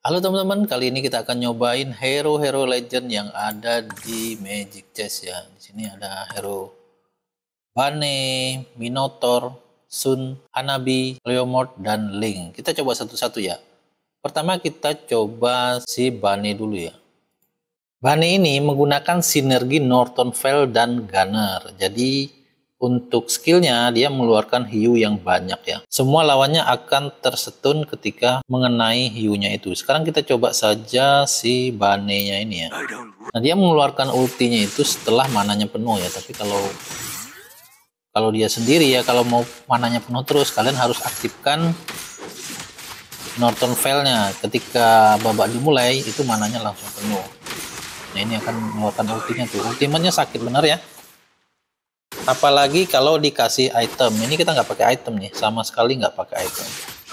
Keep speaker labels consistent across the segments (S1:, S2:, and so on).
S1: Halo teman-teman, kali ini kita akan nyobain hero-hero legend yang ada di Magic Chess ya. Di sini ada hero Bane, Minotaur, Sun, Hanabi, Leomord, dan Link. Kita coba satu-satu ya. Pertama kita coba si Bane dulu ya. Bane ini menggunakan sinergi Northern Veil dan Gunner. Jadi untuk skillnya dia mengeluarkan hiu yang banyak ya. Semua lawannya akan tersetun ketika mengenai hiunya itu. Sekarang kita coba saja si Bane-nya ini ya. Nah dia mengeluarkan ultinya itu setelah mananya penuh ya. Tapi kalau dia sendiri ya, kalau mau mananya penuh terus, kalian harus aktifkan Northern Veil-nya. Ketika babak dimulai itu mananya langsung penuh. Nah ini akan mengeluarkan ultinya tuh. Ultimenya sakit bener ya. Apalagi kalau dikasih item. Ini kita nggak pakai item nih, sama sekali nggak pakai item.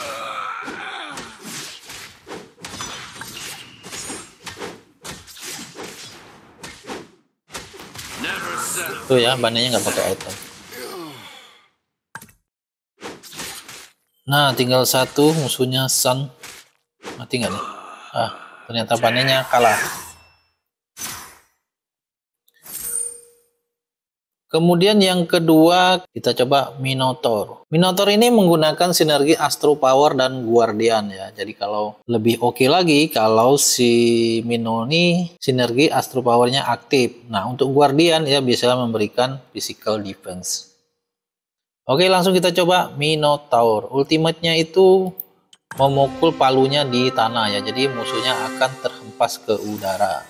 S1: Tuh ya, banenya nggak pakai item. Nah, tinggal satu musuhnya Sun. Mati nggak nih? Ah, ternyata banenya kalah. Kemudian yang kedua kita coba Minotaur. Minotaur ini menggunakan sinergi Astro Power dan Guardian ya. Jadi kalau lebih oke lagi kalau si Mino ini sinergi Astro Powernya aktif. Nah untuk Guardian ya bisa memberikan physical defense. Oke langsung kita coba Minotaur. Ultimate-nya itu memukul palunya di tanah ya. Jadi musuhnya akan terhempas ke udara.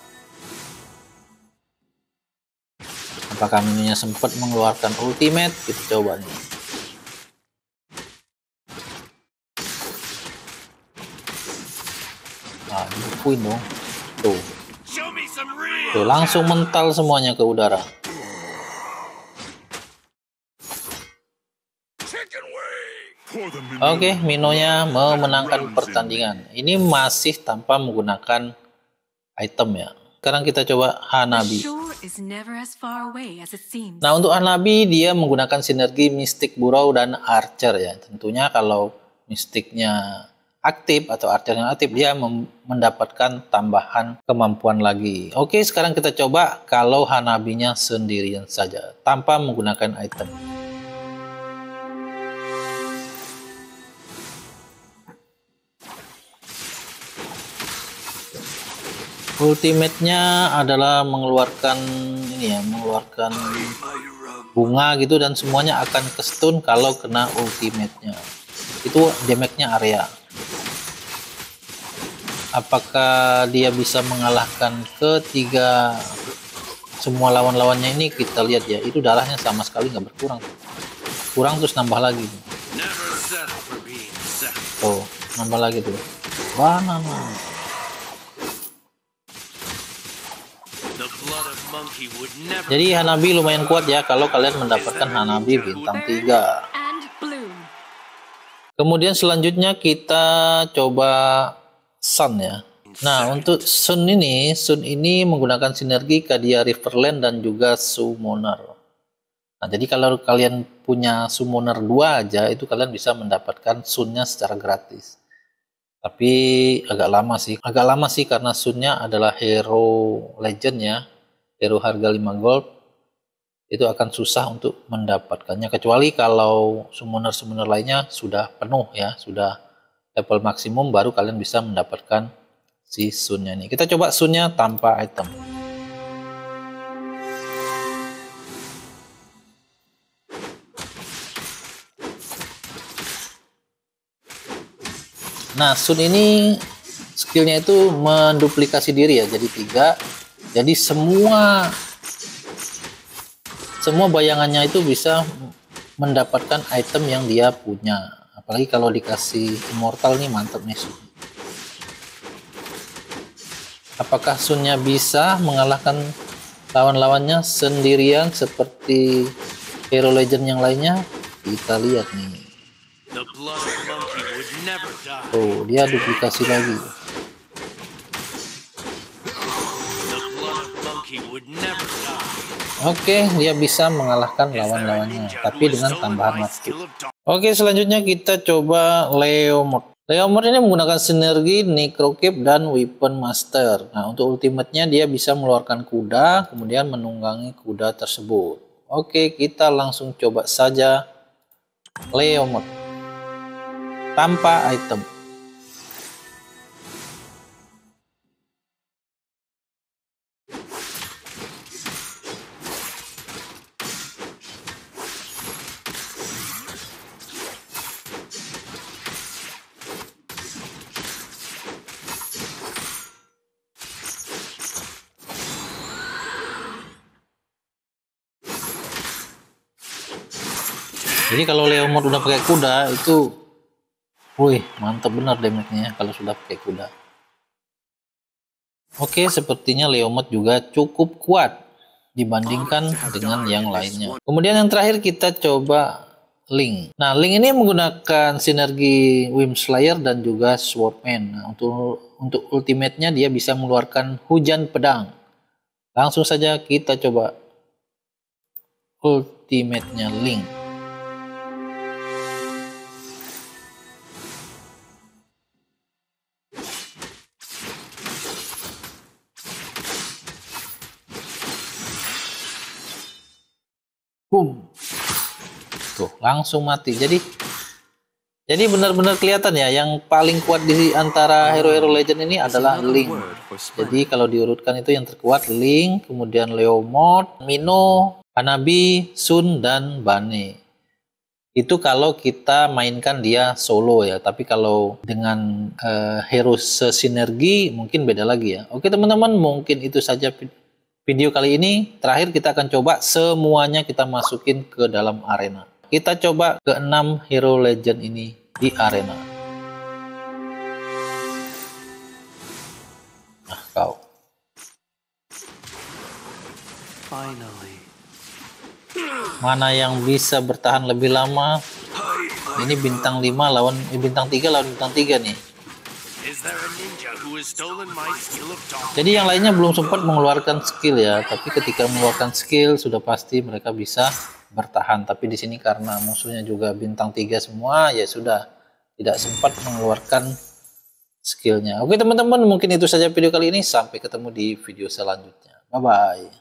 S1: Apakah mininya sempat mengeluarkan ultimate? Kita coba nih. Nah, dibukuin dong. Tuh. Tuh, langsung mental semuanya ke udara. Oke, Minonya memenangkan pertandingan. Ini masih tanpa menggunakan item ya. Sekarang kita coba Hanabi. Nah untuk Hanabi dia menggunakan sinergi Mystic Burrow dan Archer ya. Tentunya kalau Mysticnya aktif atau Archernya aktif dia mendapatkan tambahan kemampuan lagi. Oke sekarang kita coba kalau Hanabinya sendirian saja tanpa menggunakan item. Ultimate-nya adalah mengeluarkan ini ya, mengeluarkan bunga gitu dan semuanya akan ke stun kalau kena ultimate-nya. Itu damage-nya area. Apakah dia bisa mengalahkan ketiga semua lawan-lawannya ini? Kita lihat ya, itu darahnya sama sekali nggak berkurang. Kurang terus nambah lagi. Oh, nambah lagi tuh. Banana. Jadi Hanabi lumayan kuat ya kalau kalian mendapatkan Hanabi bintang 3. Kemudian selanjutnya kita coba Sun ya. Nah untuk Sun ini menggunakan sinergi Cadia Riverland dan juga Summoner. Nah jadi kalau kalian punya Summoner 2 aja itu kalian bisa mendapatkan Sunnya secara gratis. Tapi agak lama sih karena Sunnya adalah hero legend ya. Hero harga 5 gold itu akan susah untuk mendapatkannya kecuali kalau summoner lainnya sudah penuh ya, sudah level maksimum baru kalian bisa mendapatkan si Sunnya ini. Kita coba Sunnya tanpa item. Nah Sun ini skillnya itu menduplikasi diri ya, jadi 3. Jadi semua bayangannya itu bisa mendapatkan item yang dia punya. Apalagi kalau dikasih immortal nih mantap nih Sun. Apakah Sunnya bisa mengalahkan lawan-lawannya sendirian seperti hero legend yang lainnya? Kita lihat nih. Oh, dia duplikasi lagi. Oke, dia bisa mengalahkan lawan-lawannya, tapi dengan tambahan waktu. Oke, selanjutnya kita coba Leomord. Leomord ini menggunakan sinergi Necrocap dan Weapon Master. Nah, untuk ultimate-nya dia bisa mengeluarkan kuda, kemudian menunggangi kuda tersebut. Oke, kita langsung coba saja Leomord tanpa item. Jadi kalau Leomord udah pakai kuda itu, wih mantap benar damage-nya kalau sudah pakai kuda. Oke, sepertinya Leomord juga cukup kuat dibandingkan dengan yang lainnya. Kemudian yang terakhir kita coba Link. Nah, Link ini menggunakan sinergi Wyrmslayer dan juga Swordman. Nah, untuk ultimate-nya dia bisa mengeluarkan hujan pedang. Langsung saja kita coba ultimate-nya Link. Boom. Tuh, langsung mati. Jadi benar-benar kelihatan ya, yang paling kuat di antara hero-hero legend ini adalah Link. Jadi kalau diurutkan itu yang terkuat Link, kemudian Leomord, Mino, Hanabi, Sun, dan Bane. Itu kalau kita mainkan dia solo ya, tapi kalau dengan hero sesinergi mungkin beda lagi ya. Oke teman-teman, mungkin itu saja video kali ini. Terakhir kita akan coba semuanya kita masukin ke dalam arena. Kita coba ke 6 hero legend ini di arena. Nah, kau. Mana yang bisa bertahan lebih lama? Ini bintang 5 lawan bintang 3 lawan bintang 3 nih. Jadi yang lainnya belum sempat mengeluarkan skill ya, tapi ketika mengeluarkan skill sudah pasti mereka bisa bertahan. Tapi di sini karena musuhnya juga bintang 3 semua, ya sudah tidak sempat mengeluarkan skillnya. Oke teman-teman, mungkin itu saja video kali ini. Sampai ketemu di video selanjutnya. Bye bye.